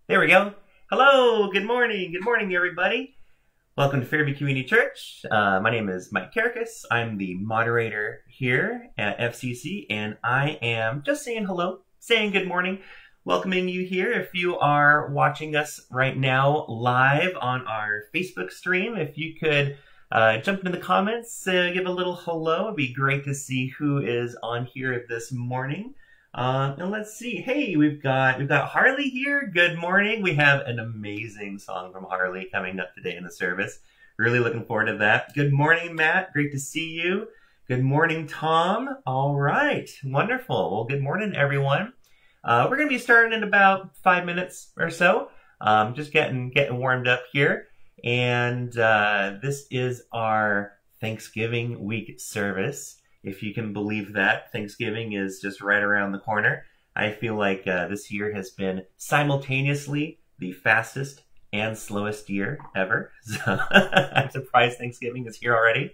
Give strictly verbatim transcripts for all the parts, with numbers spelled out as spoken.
There we go. Hello, good morning. Good morning, everybody. Welcome to Fairview Community Church. Uh, my name is Mike Karakis. I'm the moderator here at F C C, and I am just saying hello, saying good morning, welcoming you here. If you are watching us right now live on our Facebook stream, if you could uh, jump into the comments, uh, give a little hello. It'd be great to see who is on here this morning. Uh, and let's see. Hey, we've got we've got Harley here. Good morning. We have an amazing song from Harley coming up today in the service. Really looking forward to that. Good morning, Matt. Great to see you. Good morning, Tom. All right, wonderful. Well, good morning, everyone. Uh, we're gonna be starting in about five minutes or so. Um, just getting getting warmed up here, and uh, this is our Thanksgiving week service. If you can believe that, Thanksgiving is just right around the corner. I feel like uh, this year has been simultaneously the fastest and slowest year ever. So I'm surprised Thanksgiving is here already.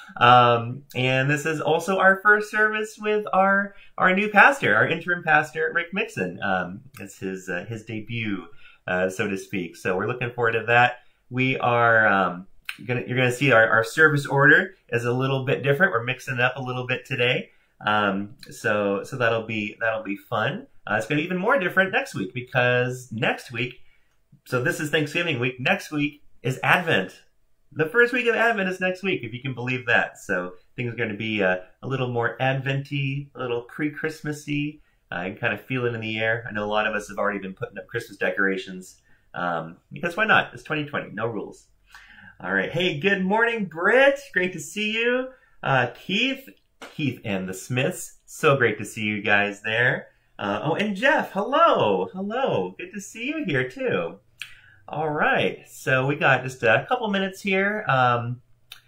Um, and this is also our first service with our our new pastor, our interim pastor, Rick Mixon. Um, it's his uh, his debut, uh, so to speak. So we're looking forward to that. We are. Um, You're gonna, you're gonna see our, our service order is a little bit different. We're mixing it up a little bit today, um, so so that'll be that'll be fun. Uh, it's gonna be even more different next week because next week, so this is Thanksgiving week. Next week is Advent. The first week of Advent is next week, if you can believe that. So things are gonna be uh, a little more Adventy, a little pre-Christmassy. Uh, I can kind of feel it in the air. I know a lot of us have already been putting up Christmas decorations um, because why not? It's twenty twenty, no rules. All right. Hey, good morning, Britt. Great to see you. Uh, Keith, Keith and the Smiths. So great to see you guys there. Uh, oh, and Jeff. Hello. Hello. Good to see you here too. All right. So we got just a couple minutes here. Um,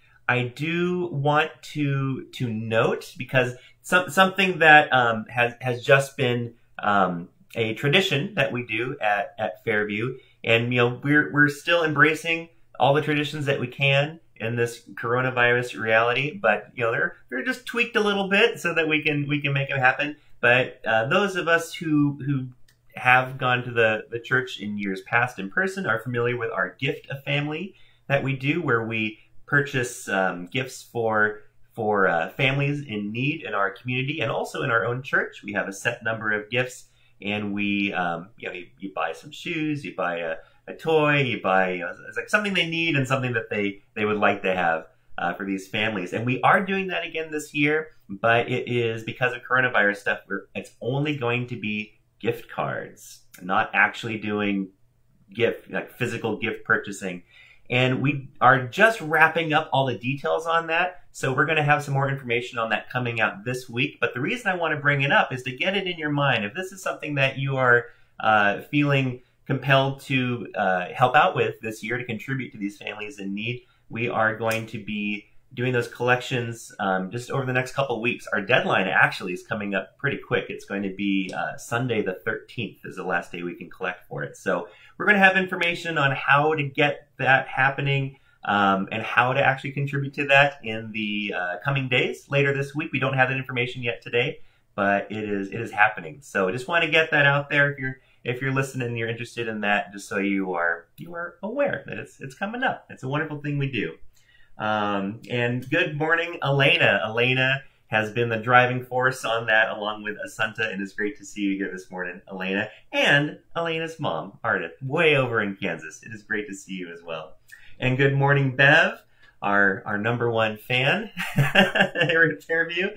I do want to to note because some something that um, has has just been um, a tradition that we do at at Fairview, and you know we're we're still embracing all the traditions that we can in this coronavirus reality, but you know they're they're just tweaked a little bit so that we can we can make it happen. But uh, those of us who who have gone to the the church in years past in person are familiar with our gift of family that we do, where we purchase um, gifts for for uh, families in need in our community and also in our own church. We have a set number of gifts, and we um, you know you, you buy some shoes, you buy a a toy, you buy, you know, it's like something they need and something that they, they would like to have uh, for these families. And we are doing that again this year, but it is because of coronavirus stuff, we're, it's only going to be gift cards, not actually doing gift, like physical gift purchasing. And we are just wrapping up all the details on that. So we're going to have some more information on that coming out this week. But the reason I want to bring it up is to get it in your mind. If this is something that you are uh, feeling compelled to uh, help out with this year to contribute to these families in need, we are going to be doing those collections um, just over the next couple of weeks. Our deadline actually is coming up pretty quick. It's going to be uh, Sunday the thirteenth is the last day we can collect for it. So we're going to have information on how to get that happening um, and how to actually contribute to that in the uh, coming days later this week. We don't have that information yet today, but it is it is happening. So I just want to get that out there if you're If you're listening and you're interested in that, just so you are you are aware that it's it's coming up. It's a wonderful thing we do. Um, and good morning, Elena. Elena has been the driving force on that, along with Asanta, and it's great to see you here this morning, Elena. And Elena's mom, Ardith, way over in Kansas. It is great to see you as well. And good morning, Bev, our our number one fan here at Fairview.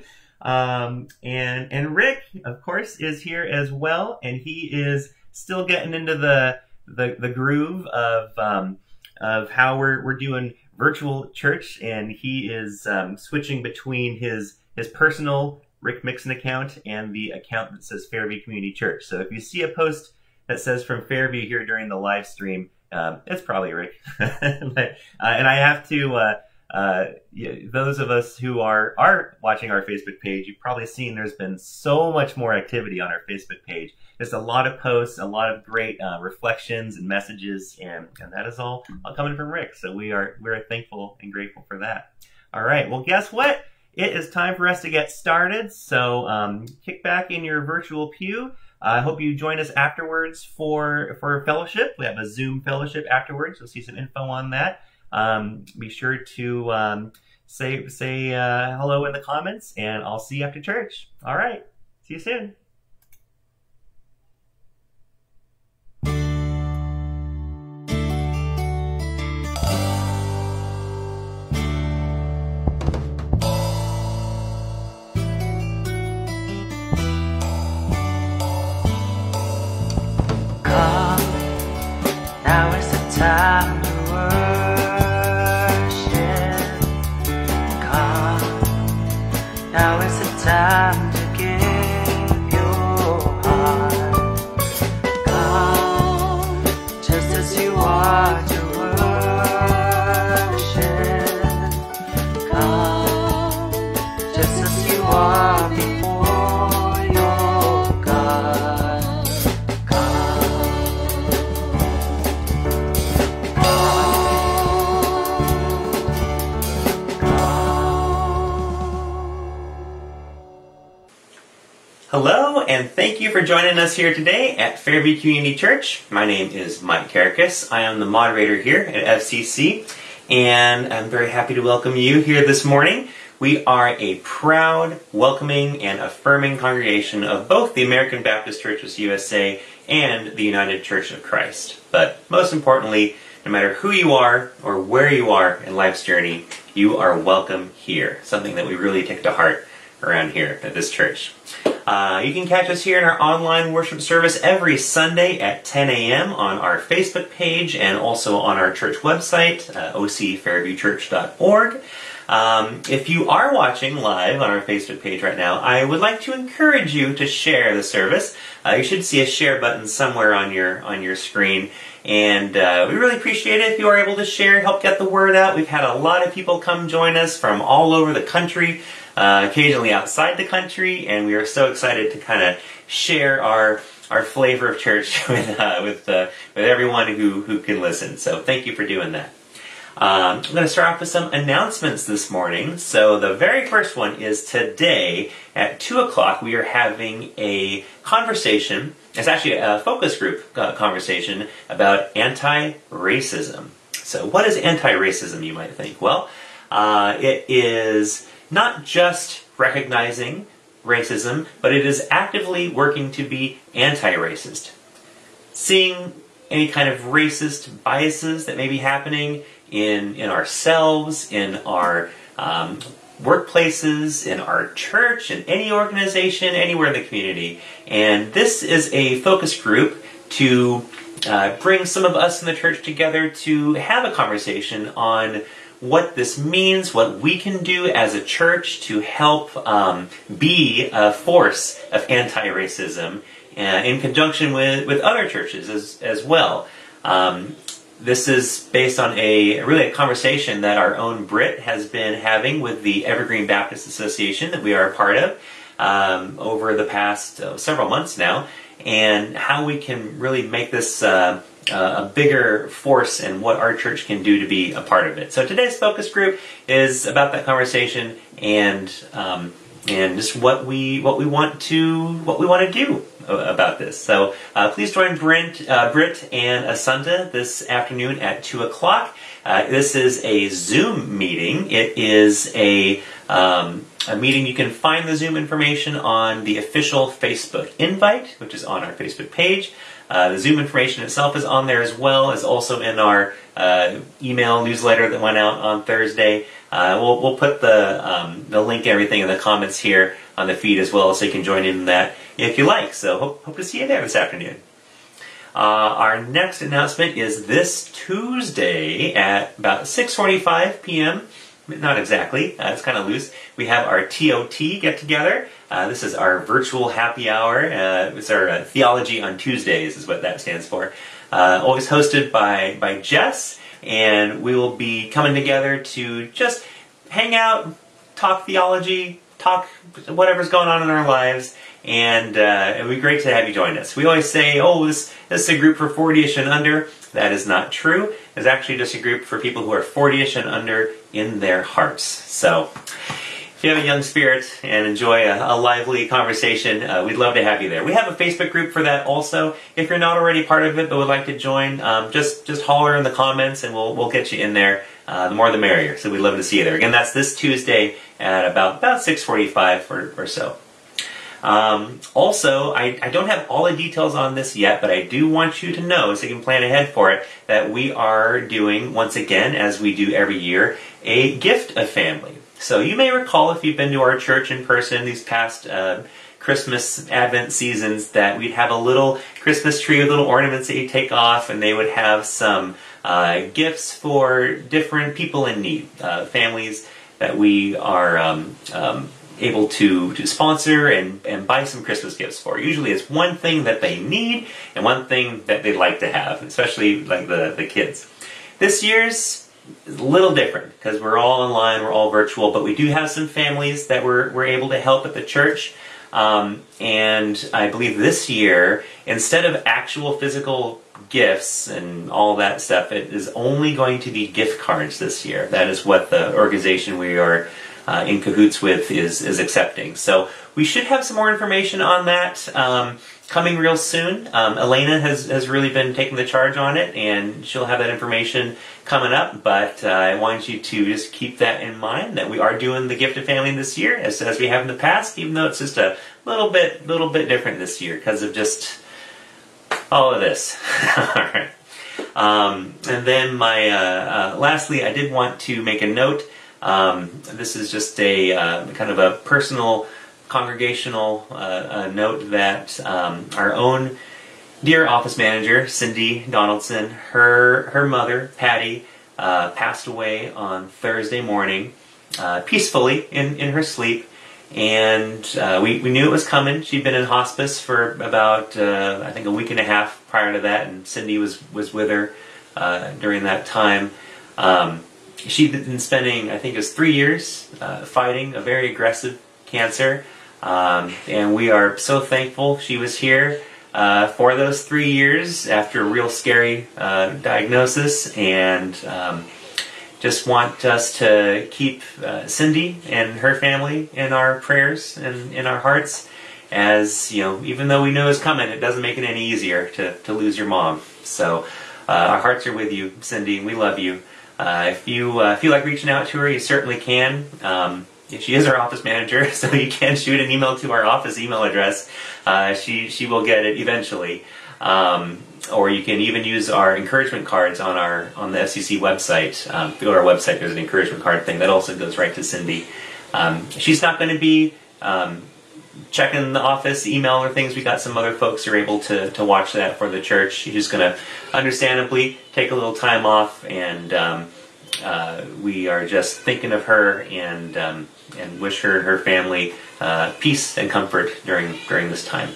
Um, and and Rick, of course, is here as well, and he is still getting into the the, the groove of um, of how we're we're doing virtual church, and he is um, switching between his his personal Rick Mixon account and the account that says Fairview Community Church. So if you see a post that says from Fairview here during the live stream, um, it's probably Rick. but, uh, and I have to. Uh, Uh, yeah, those of us who are, are watching our Facebook page, you've probably seen there's been so much more activity on our Facebook page. There's a lot of posts, a lot of great uh, reflections and messages, and, and that is all, all coming from Rick. So we are we're thankful and grateful for that. All right, well, guess what? It is time for us to get started. So um, kick back in your virtual pew. I hope you join us afterwards for, for fellowship. We have a Zoom fellowship afterwards. You'll see some info on that. Um, be sure to um, say, say uh, hello in the comments, and I'll see you after church. All right. See you soon. Now is the time to worship. Come, now is the time to give your heart. Come, just as you are to worship. Come, just as you are before your God. Hello, and thank you for joining us here today at Fairview Community Church. My name is Mike Karakis. I am the moderator here at F C C, and I'm very happy to welcome you here this morning. We are a proud, welcoming, and affirming congregation of both the American Baptist Churches U S A and the United Church of Christ. But most importantly, no matter who you are or where you are in life's journey, you are welcome here, something that we really take to heart around here at this church. Uh, you can catch us here in our online worship service every Sunday at ten a m on our Facebook page and also on our church website, uh, o c fairview church dot org. Um, if you are watching live on our Facebook page right now, I would like to encourage you to share the service. Uh, you should see a share button somewhere on your on your screen, and uh, we really appreciate it if you are able to share, help get the word out. We've had a lot of people come join us from all over the country, uh, occasionally outside the country, and we are so excited to kind of share our our flavor of church with uh, with uh, with everyone who who can listen. So thank you for doing that. Um, I'm going to start off with some announcements this morning. So the very first one is today at two o'clock we are having a conversation. It's actually a focus group uh, conversation about anti-racism. So what is anti-racism, you might think? Well, uh, it is not just recognizing racism, but it is actively working to be anti-racist. Seeing any kind of racist biases that may be happening in, in ourselves, in our um, workplaces, in our church, in any organization, anywhere in the community. And this is a focus group to uh, bring some of us in the church together to have a conversation on what this means, what we can do as a church to help um, be a force of anti-racism uh, in conjunction with, with other churches as, as well. Um, This is based on a really a conversation that our own Britt has been having with the Evergreen Baptist Association that we are a part of um, over the past uh, several months now, and how we can really make this uh, uh, a bigger force and what our church can do to be a part of it. So today's focus group is about that conversation and um, and just what we what we want to what we want to do about this. So uh, please join Brent, uh, Britt and Asunda this afternoon at two o'clock. Uh, this is a Zoom meeting. It is a, um, a meeting. You can find the Zoom information on the official Facebook invite, which is on our Facebook page. Uh, the Zoom information itself is on there as well as also in our uh, email newsletter that went out on Thursday. Uh, we'll, we'll put the, um, the link and everything in the comments here on the feed as well, so you can join in that if you like. So hope, hope to see you there this afternoon. Uh, our next announcement is this Tuesday at about six forty-five p m Not exactly, uh, it's kind of loose. We have our T O T get-together. Uh, this is our virtual happy hour. Uh, it's our uh, Theology on Tuesdays is what that stands for. Uh, always hosted by, by Jess, and we will be coming together to just hang out, talk theology, talk whatever's going on in our lives, and uh, it would be great to have you join us. We always say, oh, this, this is a group for forty-ish and under. That is not true. It's actually just a group for people who are forty-ish and under in their hearts. So, if you have a young spirit and enjoy a, a lively conversation, uh, we'd love to have you there. We have a Facebook group for that also. If you're not already part of it but would like to join, um, just just holler in the comments and we'll we'll get you in there. Uh, the more the merrier. So we'd love to see you there. Again, that's this Tuesday at about about six forty-five or, or so. Um, also, I, I don't have all the details on this yet, but I do want you to know, so you can plan ahead for it, that we are doing, once again, as we do every year, a gift of family. So you may recall, if you've been to our church in person these past uh, Christmas Advent seasons, that we'd have a little Christmas tree with little ornaments that you take off, and they would have some uh, gifts for different people in need, uh, families that we are um, um, able to, to sponsor and, and buy some Christmas gifts for. Usually it's one thing that they need and one thing that they'd like to have, especially like the, the kids. This year's is a little different because we're all online, we're all virtual, but we do have some families that we're, we're able to help at the church. Um, and I believe this year, instead of actual physical gifts and all that stuff, it is only going to be gift cards this year. That is what the organization we are uh, in cahoots with is, is accepting. So we should have some more information on that um, coming real soon. Um, Elena has, has really been taking the charge on it, and she'll have that information coming up, but uh, I want you to just keep that in mind, that we are doing the gift of family this year, as, as we have in the past, even though it's just a little bit little bit different this year because of just all of this. All right. Um, and then my, uh, uh, lastly, I did want to make a note. Um, this is just a uh, kind of a personal, congregational uh, uh, note that um, our own dear office manager, Cindy Donaldson, her her mother, Patty, uh, passed away on Thursday morning, uh, peacefully in, in her sleep. And uh, we, we knew it was coming. She'd been in hospice for about, uh, I think, a week and a half prior to that, and Cindy was, was with her uh, during that time. Um, she'd been spending, I think it was three years, uh, fighting a very aggressive cancer. Um, and we are so thankful she was here uh, for those three years after a real scary uh, diagnosis, and um, just want us to keep uh, Cindy and her family in our prayers and in our hearts, as, you know, even though we know it's coming, it doesn't make it any easier to, to lose your mom. So uh, our hearts are with you, Cindy, and we love you. Uh, if you uh, feel like reaching out to her, you certainly can. Um, She is our office manager, so you can shoot an email to our office email address. Uh, she she will get it eventually, um, or you can even use our encouragement cards on our on the F C C website. Um, if you go to our website, there's an encouragement card thing that also goes right to Cindy. Um, she's not going to be um, checking the office email or things. We got some other folks who are able to to watch that for the church. She's just going to, understandably, take a little time off, and um, uh, we are just thinking of her and. Um, and wish her and her family uh, peace and comfort during during this time.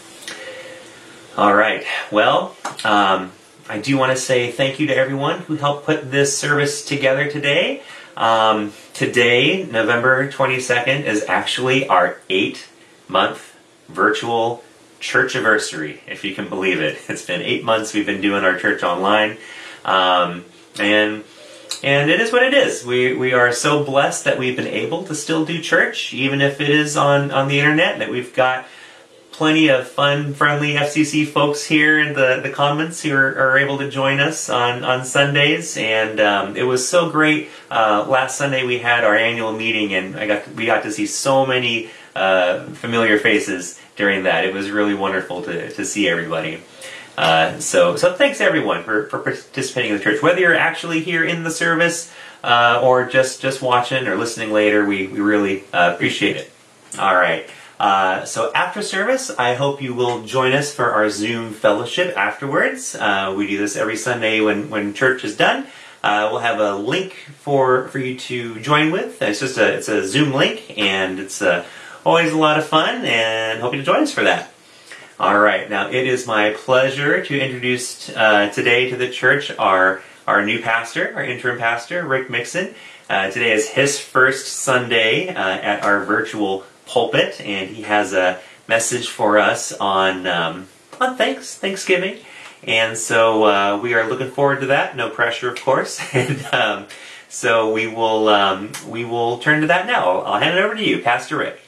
All right. Well, um, I do want to say thank you to everyone who helped put this service together today. Um, today, November twenty-second, is actually our eight-month virtual church anniversary, if you can believe it. It's been eight months we've been doing our church online, um, and And it is what it is. We we are so blessed that we've been able to still do church, even if it is on, on the internet, that we've got plenty of fun, friendly F C C folks here in the, the comments who are, are able to join us on, on Sundays. And um, it was so great. Uh, last Sunday we had our annual meeting, and I got we got to see so many uh, familiar faces during that. It was really wonderful to, to see everybody. Uh, so, so thanks everyone for, for participating in the church. Whether you're actually here in the service uh, or just, just watching or listening later, we, we really uh, appreciate it. All right. Uh, so after service, I hope you will join us for our Zoom fellowship afterwards. Uh, we do this every Sunday when, when church is done. Uh, we'll have a link for, for you to join with. It's just a, it's a Zoom link, and it's uh, always a lot of fun, and hope you join us for that. All right, now it is my pleasure to introduce uh, today to the church our our new pastor, our interim pastor, Rick Mixon. Uh, today is his first Sunday uh, at our virtual pulpit, and he has a message for us on um, on thanks Thanksgiving, and so uh, we are looking forward to that. No pressure, of course. and um, So we will um, we will turn to that now. I'll hand it over to you, Pastor Rick.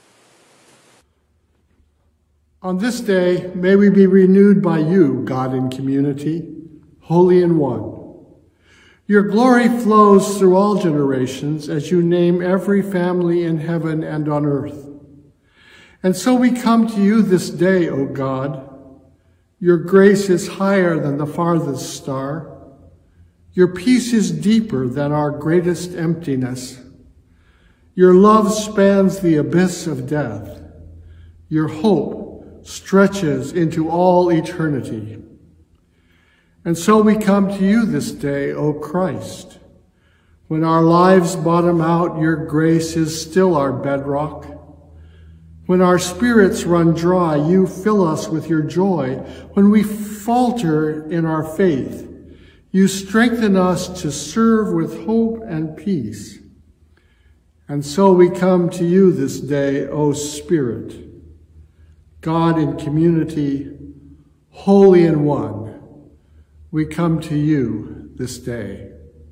On this day, may we be renewed by you, God in community, holy in one. Your glory flows through all generations as you name every family in heaven and on earth. And so we come to you this day, O God. Your grace is higher than the farthest star. Your peace is deeper than our greatest emptiness. Your love spans the abyss of death. Your hope stretches into all eternity. And so we come to you this day, O Christ. When our lives bottom out, your grace is still our bedrock. When our spirits run dry, you fill us with your joy. When we falter in our faith, you strengthen us to serve with hope and peace. And so we come to you this day, O Spirit, God in community, holy in one. We come to you this day.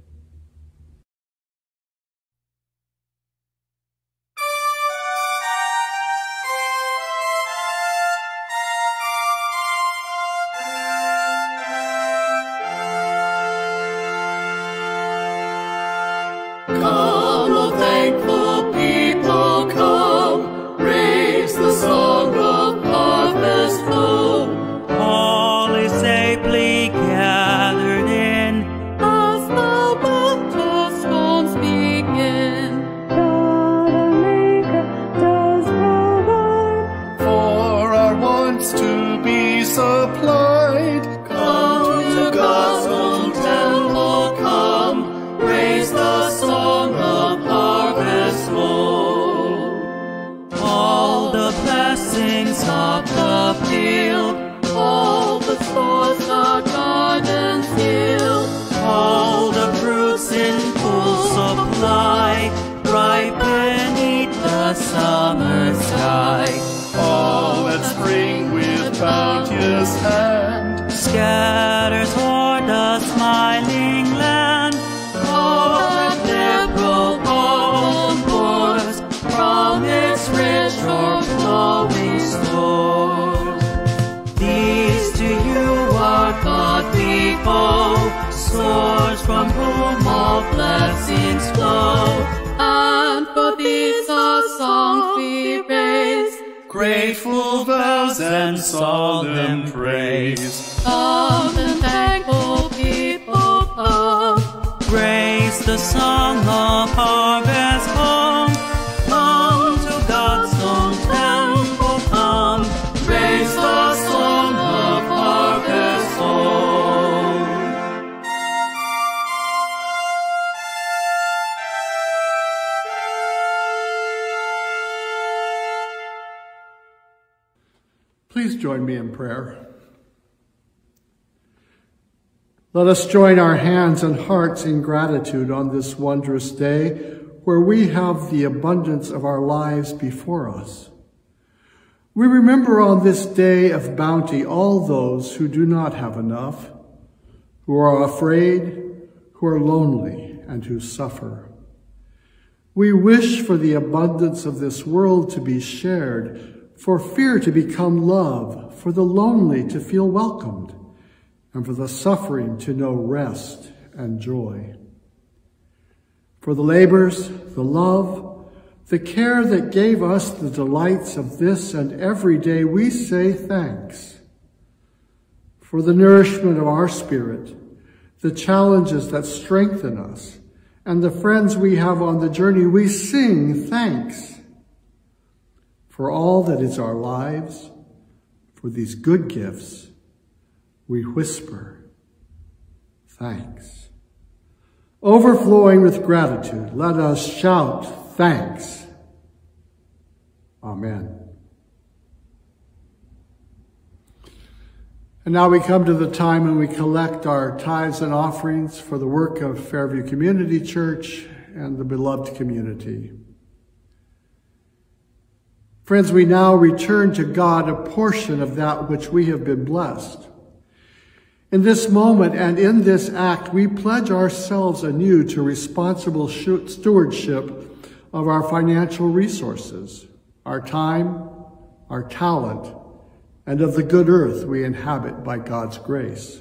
Come, O thankful people, come, raise the song of harvest home. All is safely gathered in, As the baptisms begin, God our Maker does provide for our wants to be supplied. Come to God's own temple, come, raise the song of harvest home. all the blessings of the field, All the stores the gardens yield, all the fruits in full supply, ripe beneath the summer sky. all that spring with bounteous hand. Scatters o'er the smiling land, All that liberal garden pours from its rich o'erflowing stores. these to you are God we owe, source from whom all blessings flow. And for these our songs we raise, grateful vows and solemn praise. Come and thankful people come, raise the song of harvest home. Come to God's own temple, come, raise the song of harvest home. Please join me in prayer. Let us join our hands and hearts in gratitude on this wondrous day where we have the abundance of our lives before us. We remember on this day of bounty all those who do not have enough, who are afraid, who are lonely, and who suffer. We wish for the abundance of this world to be shared, for fear to become love, for the lonely to feel welcomed, and for the suffering to know rest and joy. For the labors, the love, the care that gave us the delights of this and every day, we say thanks. For the nourishment of our spirit, the challenges that strengthen us, and the friends we have on the journey, we sing thanks. For all that is our lives, for these good gifts, we whisper thanks. Overflowing with gratitude, let us shout thanks. Amen. And now we come to the time when we collect our tithes and offerings for the work of Fairview Community Church and the beloved community. Friends, we now return to God a portion of that which we have been blessed. In this moment and in this act, we pledge ourselves anew to responsible stewardship of our financial resources, our time, our talent, and of the good earth we inhabit by God's grace.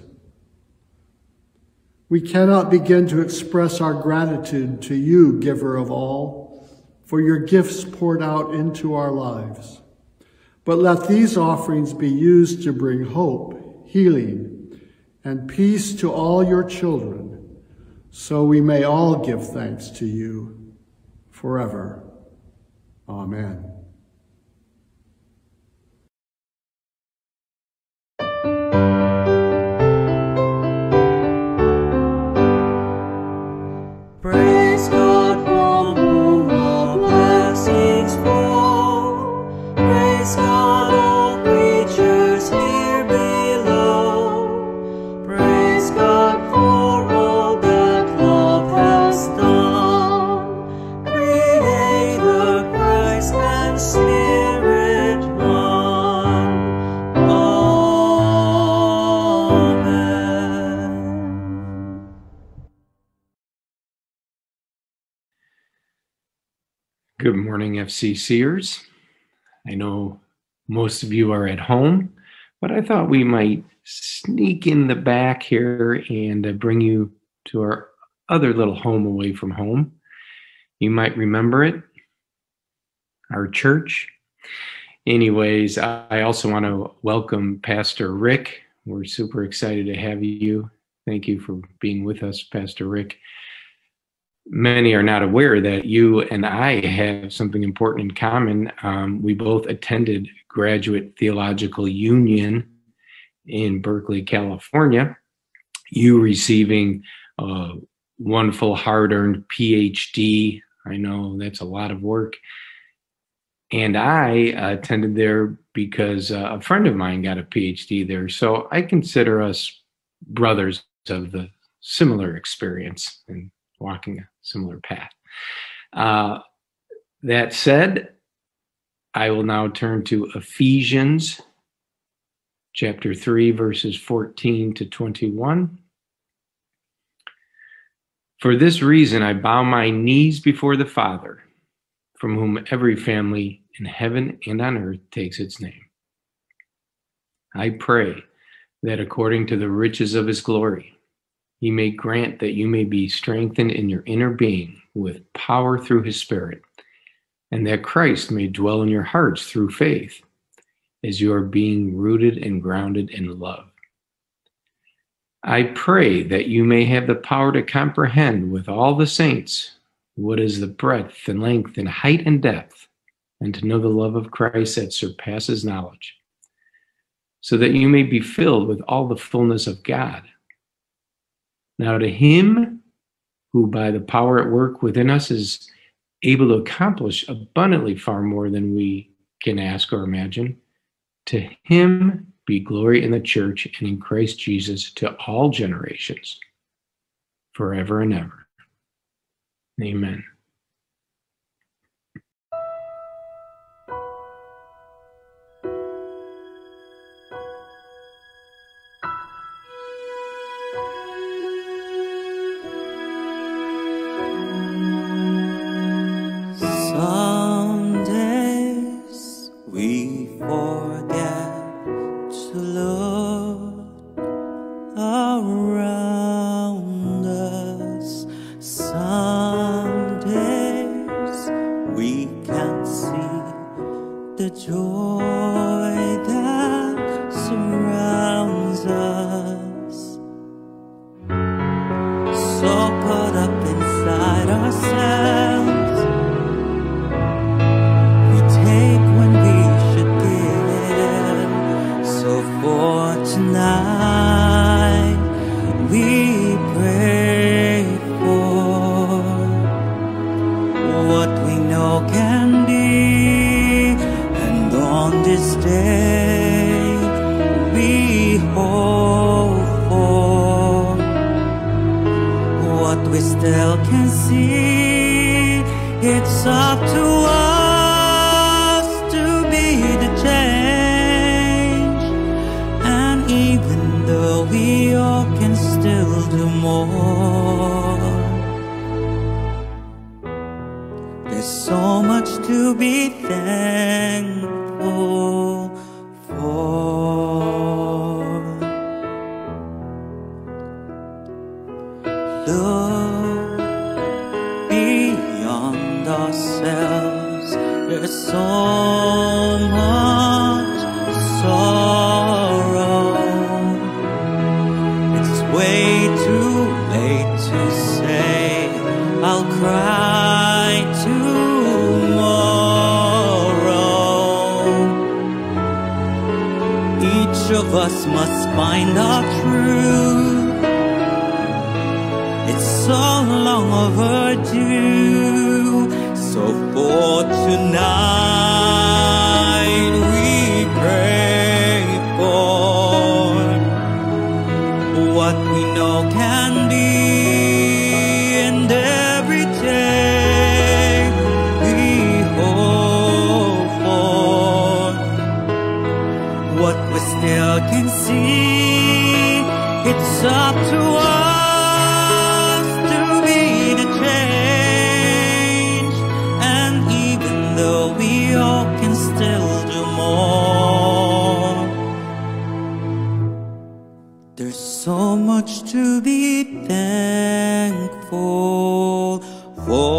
We cannot begin to express our gratitude to you, giver of all, for your gifts poured out into our lives. But let these offerings be used to bring hope, healing, and peace to all your children, so we may all give thanks to you forever. Amen. Praise God from whom all blessings flow. Praise God, all creatures here below. Praise God for all that love has done. Creator, Christ, and Spirit one. Amen. Good morning, F C C'ers. I know most of you are at home, but I thought we might sneak in the back here and uh, bring you to our other little home away from home. You might remember it, our church. Anyways, I also want to welcome Pastor Rick. We're super excited to have you. Thank you for being with us, Pastor Rick. Many are not aware that you and I have something important in common. Um, we both attended Graduate Theological Union in Berkeley, California. You receiving a wonderful, hard-earned P H D. I know that's a lot of work. And I attended there because uh, a friend of mine got a P H D there. So I consider us brothers of the similar experience and walking a similar path. Uh, that said, I will now turn to Ephesians chapter three, verses fourteen to twenty-one. For this reason, I bow my knees before the Father, from whom every family in heaven and on earth takes its name. I pray that according to the riches of his glory, he may grant that you may be strengthened in your inner being with power through his Spirit, and that Christ may dwell in your hearts through faith, as you are being rooted and grounded in love. I pray that you may have the power to comprehend with all the saints what is the breadth and length and height and depth, and to know the love of Christ that surpasses knowledge, so that you may be filled with all the fullness of God. Now to him who by the power at work within us is able to accomplish abundantly far more than we can ask or imagine, to him be glory in the church and in Christ Jesus to all generations, forever and ever. Amen. Some days we forget to look around us. Some days we can't see the joy that surrounds us. So caught up inside ourselves, tonight we pray for what we know can be, and on this day we hope do more. There's so much to be thankful for. Look beyond ourselves. There's so much sorrow. It's way too late to say I'll cry tomorrow. Each of us must find our truth. It's so long overdue. So for tonight we pray for what we know can be, and every day we hope for what we still can see. It's up to us to be the change, and even though we all can still do more, there's so much to be thankful for.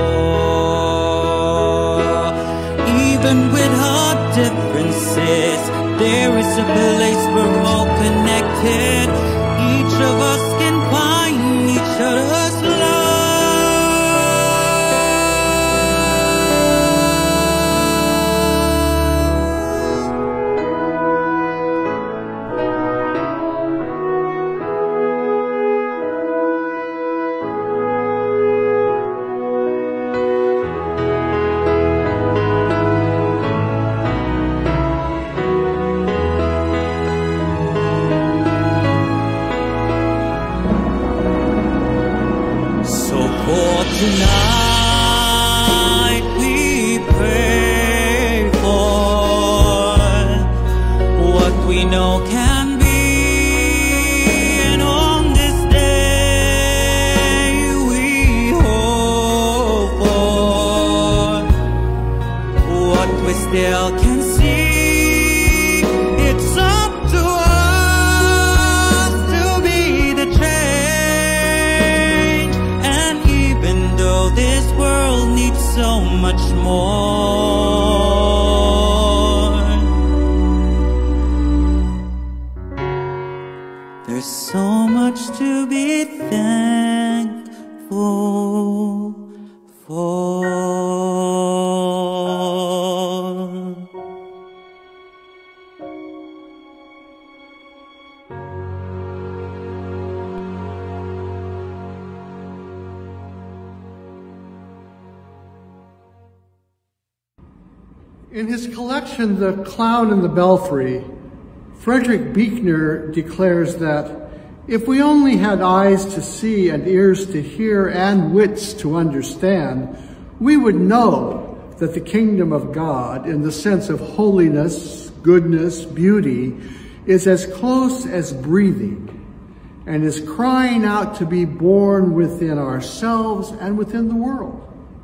Even with our differences, there is a place we're all connected. Each of us can find each other's love. Tonight we pray for what we know can be, and on this day we hope for what we still can see. It's up to us to be the change, and even though this world needs so much more, there's so much to be thankful for. In his collection, The Clown in the Belfry, Frederick Buechner declares that if we only had eyes to see and ears to hear and wits to understand, we would know that the kingdom of God, in the sense of holiness, goodness, beauty, is as close as breathing and is crying out to be born within ourselves and within the world.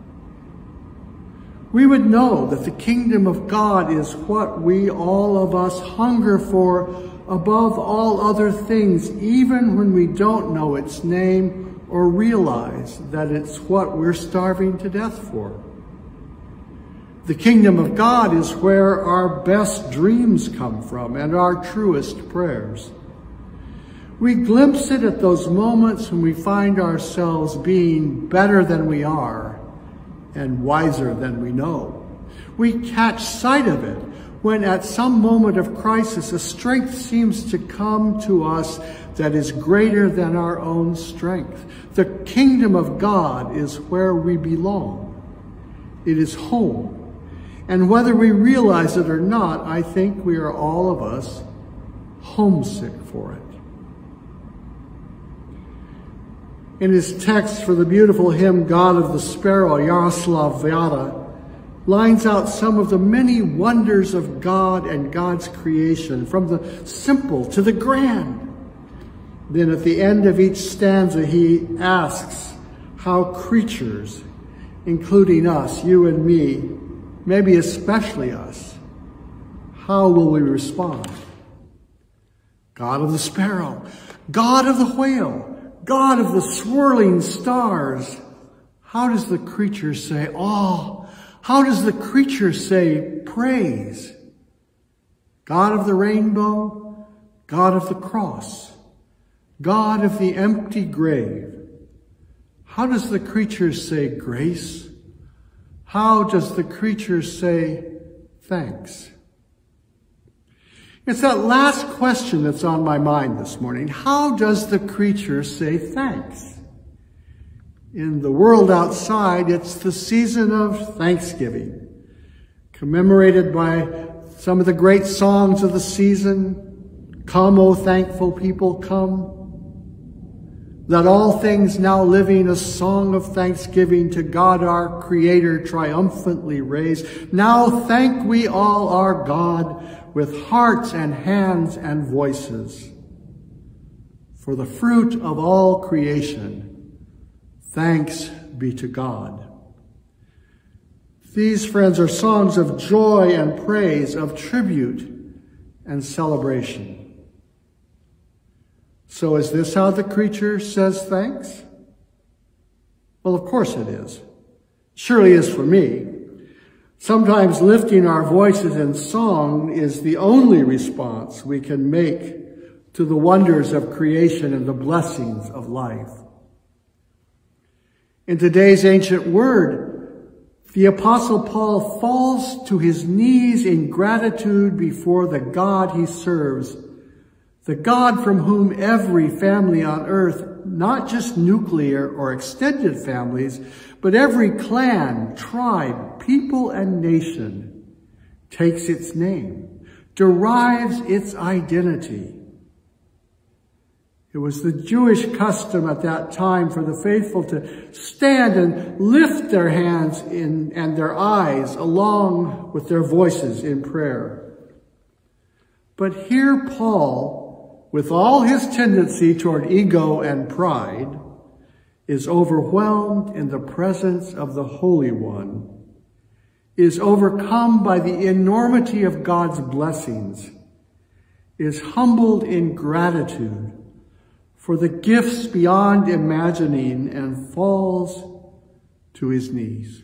We would know that the kingdom of God is what we, all of us, hunger for above all other things, even when we don't know its name or realize that it's what we're starving to death for. The kingdom of God is where our best dreams come from and our truest prayers. We glimpse it at those moments when we find ourselves being better than we are and wiser than we know. We catch sight of it when at some moment of crisis a strength seems to come to us that is greater than our own strength. The kingdom of God is where we belong. It is home. And whether we realize it or not, I think we are all of us homesick for it. In his text for the beautiful hymn, God of the Sparrow, Yaroslav Viada lines out some of the many wonders of God and God's creation, from the simple to the grand. Then at the end of each stanza, he asks how creatures, including us, you and me, maybe especially us, how will we respond? God of the sparrow, God of the whale, God of the swirling stars. How does the creature say, "Oh"? How does the creature say, "Praise"? God of the rainbow, God of the cross, God of the empty grave. How does the creature say, "Grace"? How does the creature say, "Thanks"? It's that last question that's on my mind this morning. How does the creature say thanks? In the world outside, it's the season of Thanksgiving, commemorated by some of the great songs of the season. Come, O thankful people, come. Let all things now living a song of thanksgiving to God our Creator triumphantly raise. Now thank we all our God with hearts and hands and voices. For the fruit of all creation, thanks be to God. These, friends, are songs of joy and praise, of tribute and celebration. So is this how the creature says thanks? Well, of course it is. Surely is for me. Sometimes lifting our voices in song is the only response we can make to the wonders of creation and the blessings of life. In today's ancient word, the Apostle Paul falls to his knees in gratitude before the God he serves, the God from whom every family on earth, not just nuclear or extended families, but every clan, tribe, people, and nation takes its name, derives its identity. It was the Jewish custom at that time for the faithful to stand and lift their hands in, and their eyes along with their voices in prayer. But here Paul, with all his tendency toward ego and pride, is overwhelmed in the presence of the Holy One, is overcome by the enormity of God's blessings, is humbled in gratitude for the gifts beyond imagining, and falls to his knees.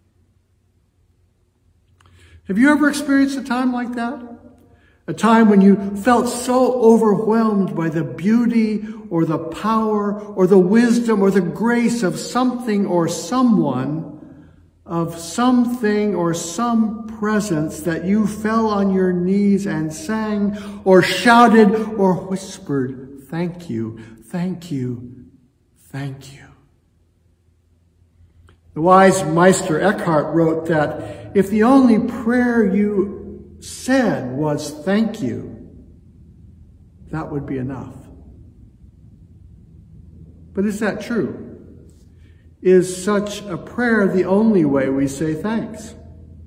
Have you ever experienced a time like that? A time when you felt so overwhelmed by the beauty or the power or the wisdom or the grace of something or someone, of something or some presence, that you fell on your knees and sang or shouted or whispered, "Thank you, thank you, thank you." The wise Meister Eckhart wrote that if the only prayer you said was "thank you," that would be enough. But is that true? Is such a prayer the only way we say thanks?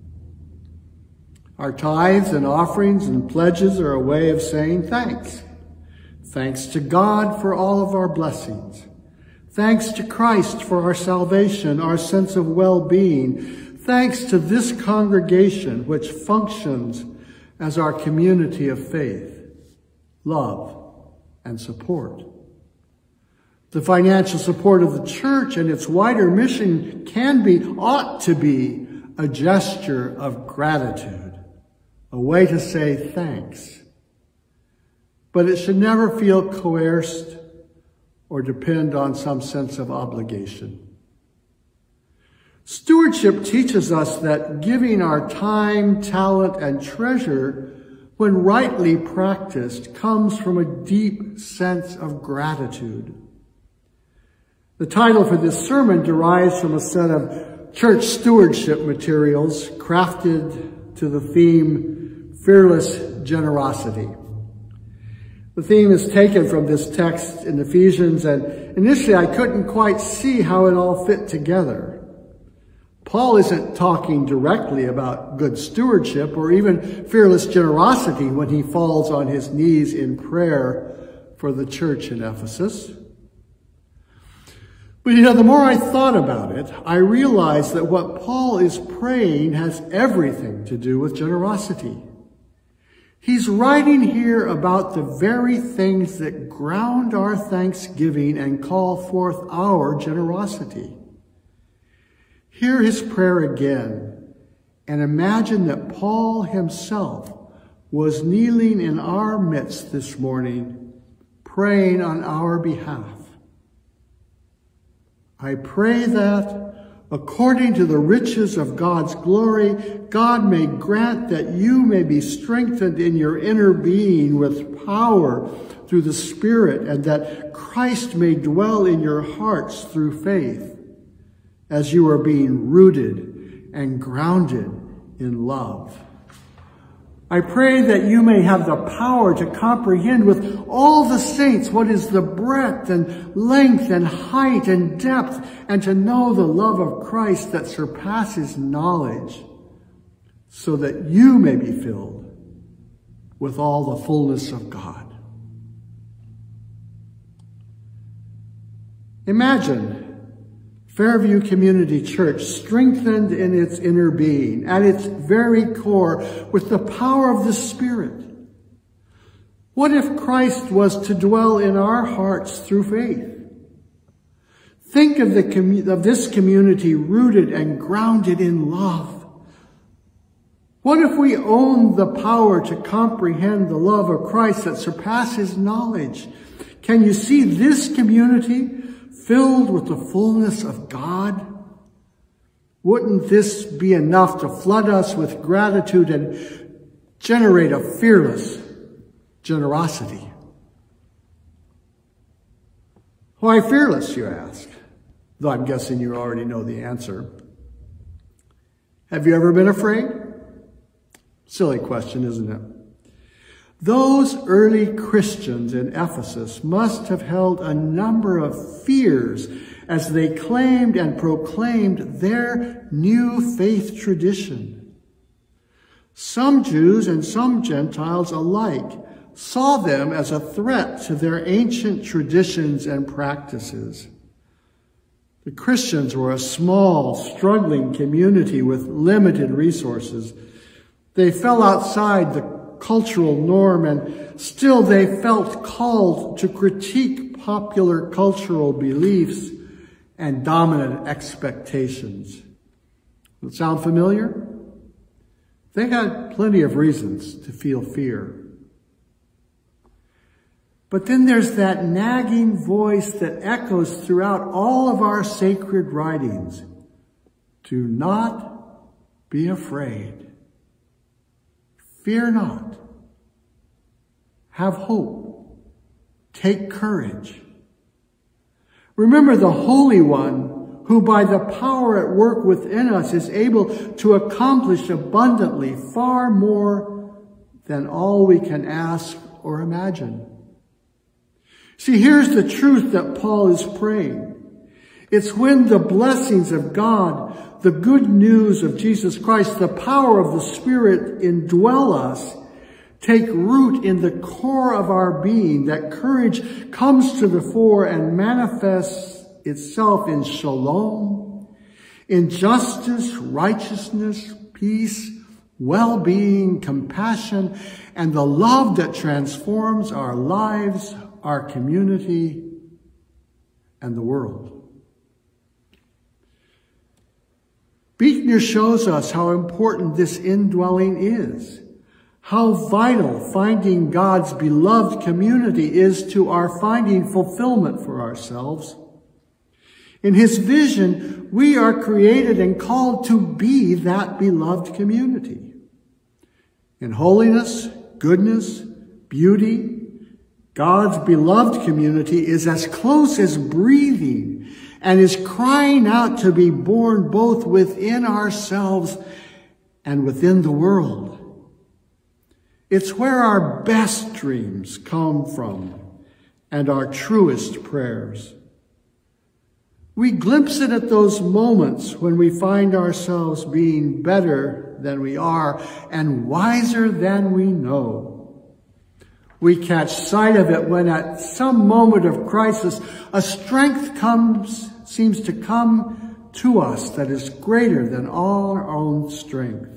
Our tithes and offerings and pledges are a way of saying thanks. Thanks to God for all of our blessings. Thanks to Christ for our salvation, our sense of well-being. Thanks to this congregation, which functions as our community of faith, love, and support. The financial support of the church and its wider mission can be, ought to be, a gesture of gratitude, a way to say thanks. But it should never feel coerced or depend on some sense of obligation. Stewardship teaches us that giving our time, talent, and treasure, when rightly practiced, comes from a deep sense of gratitude. The title for this sermon derives from a set of church stewardship materials crafted to the theme, Fearless Generosity. The theme is taken from this text in Ephesians, and initially I couldn't quite see how it all fit together. Paul isn't talking directly about good stewardship or even fearless generosity when he falls on his knees in prayer for the church in Ephesus. But you know, the more I thought about it, I realized that what Paul is praying has everything to do with generosity. He's writing here about the very things that ground our thanksgiving and call forth our generosity. Hear his prayer again, and imagine that Paul himself was kneeling in our midst this morning, praying on our behalf. I pray that, according to the riches of God's glory, God may grant that you may be strengthened in your inner being with power through the Spirit, and that Christ may dwell in your hearts through faith, as you are being rooted and grounded in love. I pray that you may have the power to comprehend with all the saints what is the breadth and length and height and depth, and to know the love of Christ that surpasses knowledge, so that you may be filled with all the fullness of God. Imagine Fairview Community Church strengthened in its inner being, at its very core, with the power of the Spirit. What if Christ was to dwell in our hearts through faith? Think of, the commu- of this community rooted and grounded in love. What if we owned the power to comprehend the love of Christ that surpasses knowledge? Can you see this community filled with the fullness of God? Wouldn't this be enough to flood us with gratitude and generate a fearless generosity? Why fearless, you ask? Though I'm guessing you already know the answer. Have you ever been afraid? Silly question, isn't it? Those early Christians in Ephesus must have held a number of fears as they claimed and proclaimed their new faith tradition. Some Jews and some Gentiles alike saw them as a threat to their ancient traditions and practices. The Christians were a small, struggling community with limited resources. They fell outside the cultural norm, and still they felt called to critique popular cultural beliefs and dominant expectations. Does it sound familiar? They had plenty of reasons to feel fear. But then there's that nagging voice that echoes throughout all of our sacred writings. Do not be afraid. Fear not. Have hope. Take courage. Remember the Holy One, who by the power at work within us is able to accomplish abundantly far more than all we can ask or imagine. See, here's the truth that Paul is praying. It's when the blessings of God, the good news of Jesus Christ, the power of the Spirit indwell us, take root in the core of our being, that courage comes to the fore and manifests itself in shalom, in justice, righteousness, peace, well-being, compassion, and the love that transforms our lives, our community, and the world. Buechner shows us how important this indwelling is, how vital finding God's beloved community is to our finding fulfillment for ourselves. In his vision, we are created and called to be that beloved community. In holiness, goodness, beauty, God's beloved community is as close as breathing and is crying out to be born both within ourselves and within the world. It's where our best dreams come from and our truest prayers. We glimpse it at those moments when we find ourselves being better than we are and wiser than we know. We catch sight of it when at some moment of crisis, a strength comes, seems to come to us that is greater than all our own strength.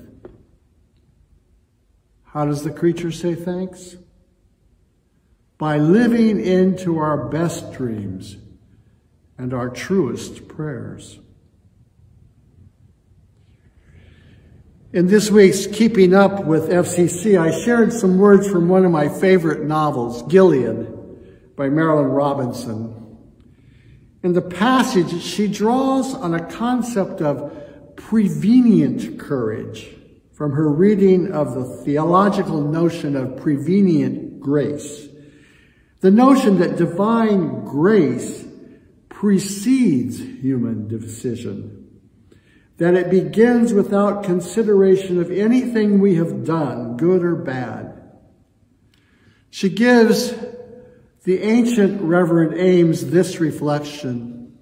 How does the creature say thanks? By living into our best dreams and our truest prayers. In this week's Keeping Up with F C C, I shared some words from one of my favorite novels, Gilead, by Marilyn Robinson. In the passage, she draws on a concept of prevenient courage from her reading of the theological notion of prevenient grace. The notion that divine grace precedes human decision. That it begins without consideration of anything we have done, good or bad. She gives the ancient Reverend Ames this reflection.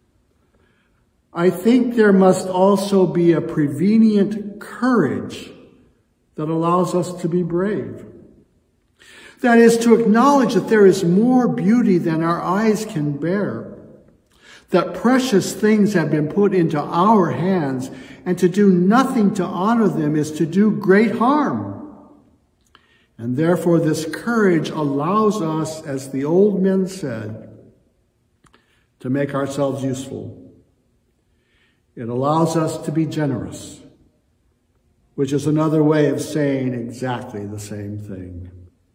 I think there must also be a prevenient courage that allows us to be brave. That is, to acknowledge that there is more beauty than our eyes can bear. That precious things have been put into our hands, and to do nothing to honor them is to do great harm. And therefore this courage allows us, as the old men said, to make ourselves useful. It allows us to be generous, which is another way of saying exactly the same thing.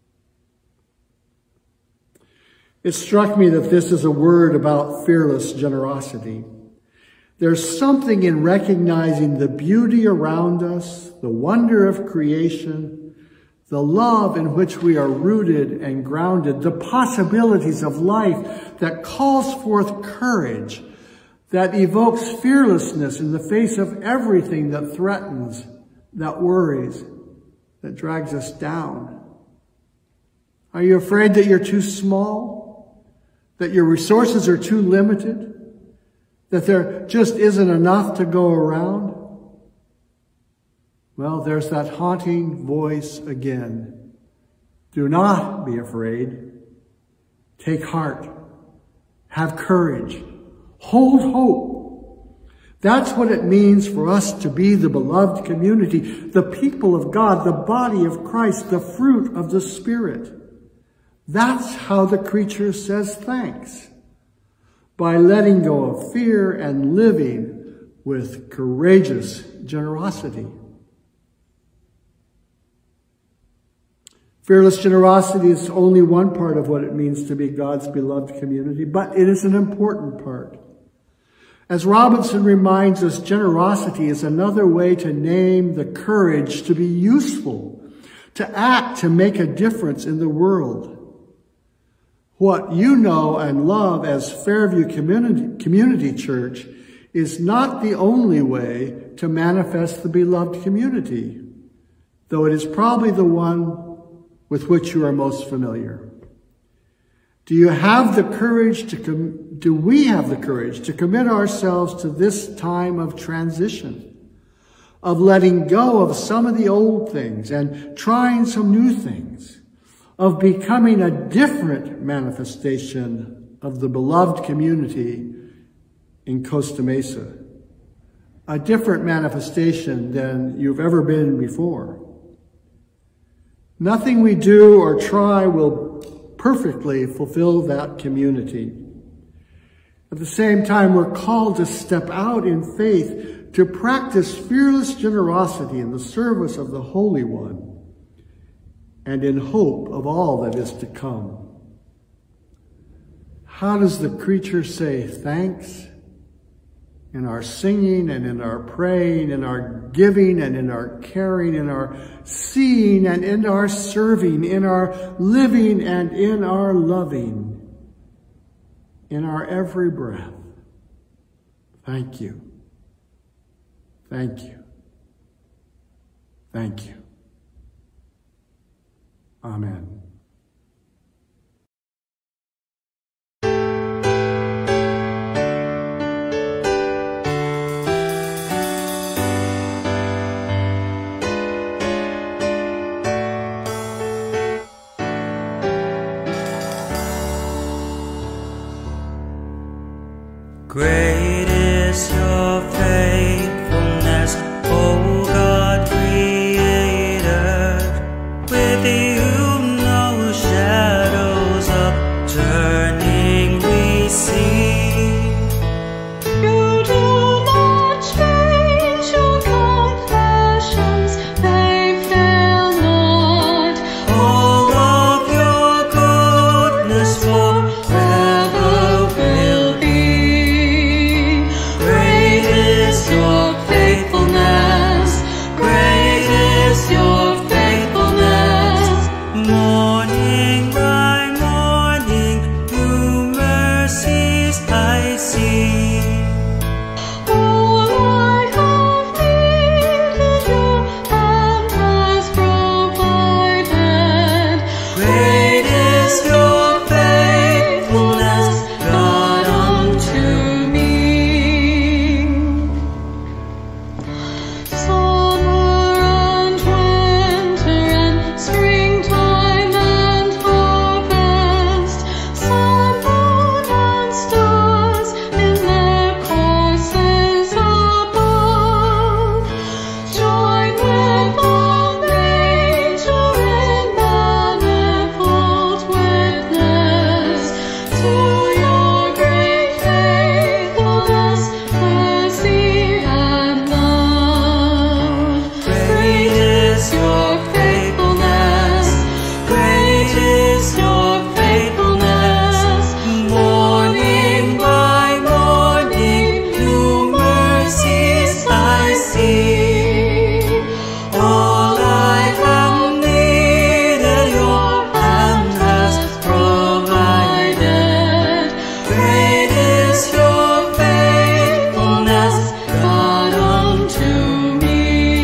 It struck me that this is a word about fearless generosity. There's something in recognizing the beauty around us, the wonder of creation, the love in which we are rooted and grounded, the possibilities of life that calls forth courage, that evokes fearlessness in the face of everything that threatens, that worries, that drags us down. Are you afraid that you're too small? That your resources are too limited? That there just isn't enough to go around? Well, there's that haunting voice again. Do not be afraid. Take heart. Have courage. Hold hope. That's what it means for us to be the beloved community, the people of God, the body of Christ, the fruit of the Spirit. That's how the creature says thanks, by letting go of fear and living with courageous generosity. Fearless generosity is only one part of what it means to be God's beloved community, but it is an important part. As Robinson reminds us, generosity is another way to name the courage to be useful, to act, to make a difference in the world. What you know and love as Fairview Community, Community Church is not the only way to manifest the beloved community, though it is probably the one with which you are most familiar. Do you have the courage to, com- do we have the courage to commit ourselves to this time of transition, of letting go of some of the old things and trying some new things, of becoming a different manifestation of the beloved community in Costa Mesa, a different manifestation than you've ever been before? Nothing we do or try will perfectly fulfill that community. At the same time, we're called to step out in faith to practice fearless generosity in the service of the Holy One, and in hope of all that is to come. How does the creature say thanks? In our singing and in our praying, in our giving and in our caring, in our seeing and in our serving, in our living and in our loving, in our every breath. Thank you. Thank you. Thank you. Amen. Great is your faithfulness, O God Creator. With you no shadows of turning we see. You do not change your compassions, they fail not. All of your goodness forever will be. Great is your faithfulness, great is your faithfulness. Morning by morning, new mercies I see. All I have needed, your hand has provided. Great is your faithfulness, God, unto me. Summer and winter and springtime and harvest, sun, moon, and stars in their courses above, join with all nature in manifold witness to your great faithfulness, mercy, and love. Great is your faithfulness, great is your faithfulness. Morning by morning, new mercies I see. All I have needed, your hand has provided. Great is your faithfulness, God, unto me.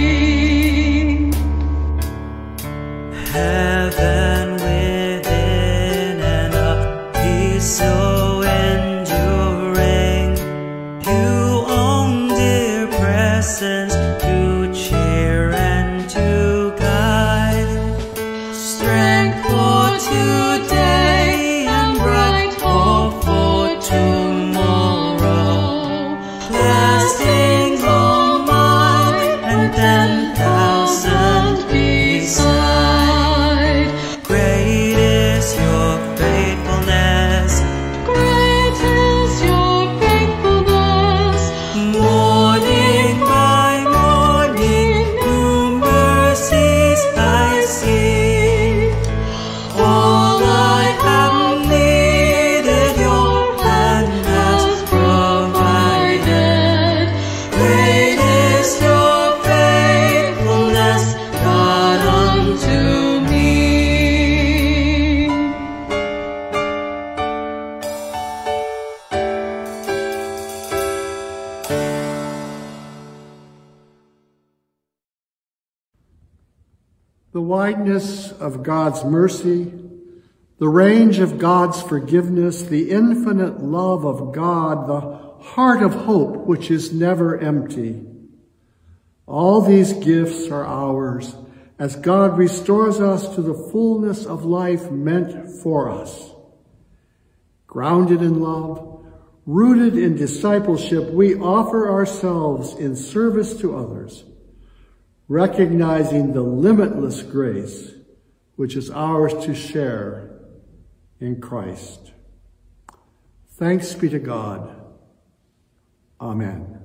Heaven within and a peace so enduring. You own dear presence to cheer and to guide. Strength for today and bright hope for tomorrow. Blessings all mine and ten thousand beside. Great is your faithfulness, Great is your faithfulness. morning by morning, new mercies I see. All I have needed, your hand has provided. Great is your faithfulness, God, unto me. The wideness of God's mercy, the range of God's forgiveness, the infinite love of God, the heart of hope which is never empty. All these gifts are ours as God restores us to the fullness of life meant for us. Grounded in love, rooted in discipleship, we offer ourselves in service to others, recognizing the limitless grace which is ours to share in Christ. Thanks be to God. Amen.